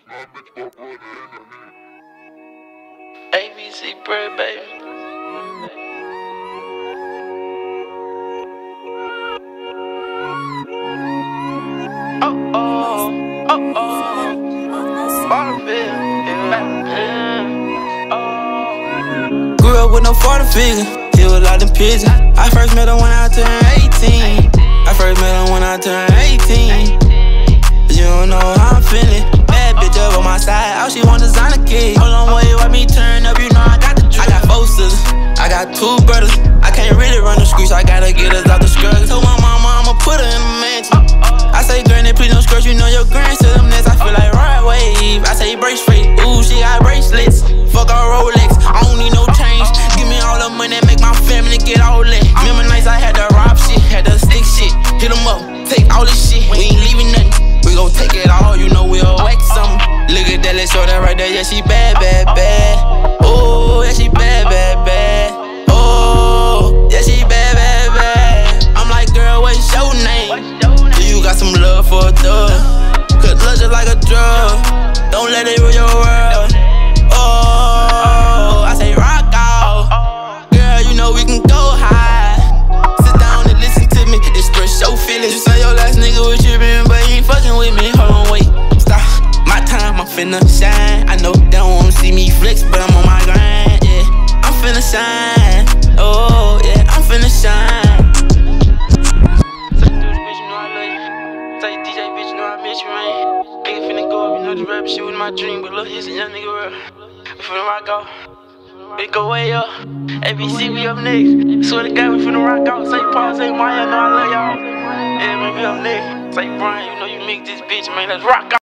ABC bread, baby. Grew up with no father figure, he was locked in prison. I first met him when I turned 18. You don't know how I'm feeling. Bad bitch up on my side, all she want is designer kid. Hold on, wait, why me turn up? You know I got the drip. I got 4 sisters, I got 2 brothers. I can't really run the streets, I gotta get us out the struggle. Told my mama I'ma put her in a mansion. I say, granny, please don't scratch, you know your grands to them next. I feel like right wave, I say brace straight. Ooh, she got bracelets. Fuck our Rolex, I don't need no change. Give me all the money, make my family get all that. Remember nights I had to rob shit, had to stick shit. Hit them up, take all this shit, we ain't leaving nothing. We gon' take it all, you know we'll whack something. Look at that, let's show that right there, yeah, she bad, bad, bad. Oh, yeah, she bad, bad, bad. Oh, yeah, she bad, bad, bad. I'm like, girl, what's your name? Do you got some love for a thug? Cause love just like a drug, don't let it rule your world. Oh, I say rock out. Girl, you know we can go high. Sit down and listen to me, express your feelings. You say your last nigga was trippin', but he ain't fucking with me. Hold on, wait, stop. My time, I'm finna shine. I know they don't wanna see me flex, but I'm on my grind, yeah. I'm finna shine, oh, yeah, I'm finna shine. Say dude, bitch, you know I love you. Say DJ, bitch, you know I miss you, man. Nigga finna go up, you know the rap shit with my dream, but look, here's a young nigga real. We finna rock out, we go way up. ABC, we up next. Swear to God, we finna rock out. Say Paul, say Maya, know I love y'all. Yeah, man, we up next. Say Brian, you know you make this bitch, man, let's rock out.